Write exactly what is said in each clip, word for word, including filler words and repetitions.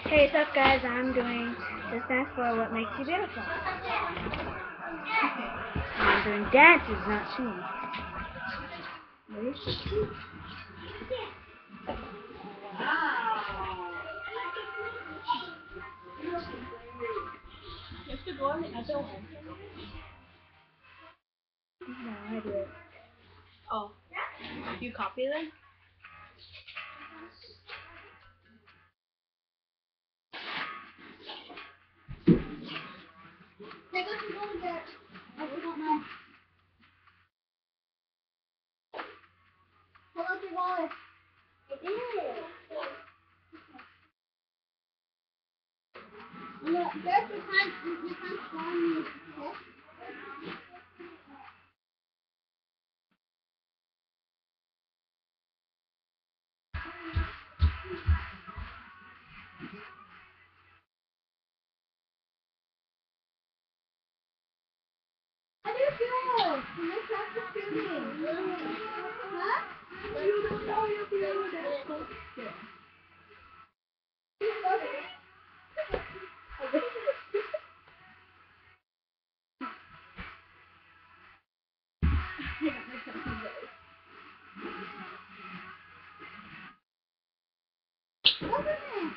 Hey, what's up guys? I'm doing the dance for What Makes You Beautiful. I'm doing dances, not singing. Ready? You have to go on the other one. No, I do it. Oh. You copy them? Take us to go to bed. I don't know. Pull up your wallet. I did. Look, there's the time. You can't show me. Okay? How do you feel? Can I practice shooting? Huh? You don't know you feel that close. You love it? Look at me.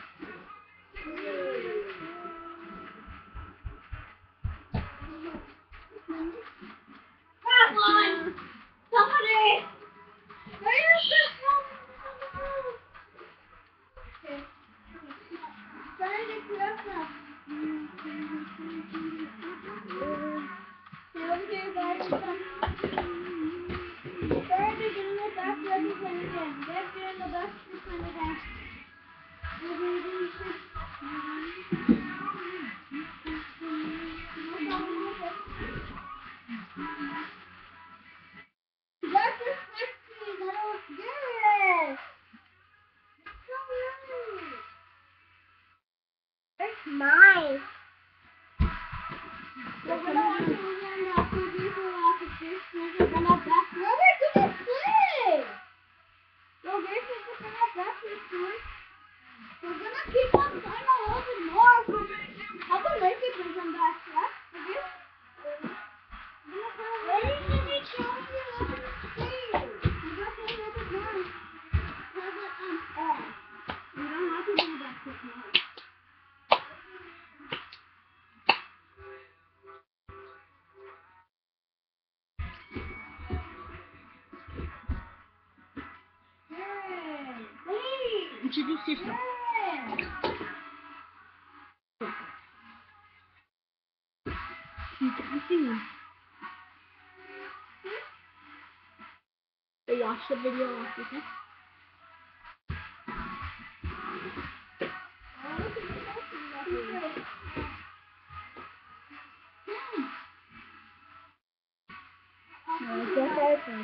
Come on! Somebody! Where is this one? Okay. Trying to get up. See what you guys are doing. Trying to get in the back ready for the game. Get in the back for the game. That's just sexy. That was good. So nice. It's mine. We're gonna watch it again after we go off of this. We're gonna back. No, we're gonna play. No, we're just gonna back this one. We're gonna keep on playing a little bit more. How about make it bring them back, yeah? Okay? Why didn't they show me a little bit of space? I'm gonna play a little bit more. Have it on off. You don't have to do that this much. Introduce yourself. She's dancing. They watch the video after this. No, it's just our friends.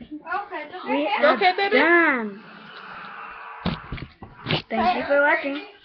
We are Okay, baby. done. Thank you for watching.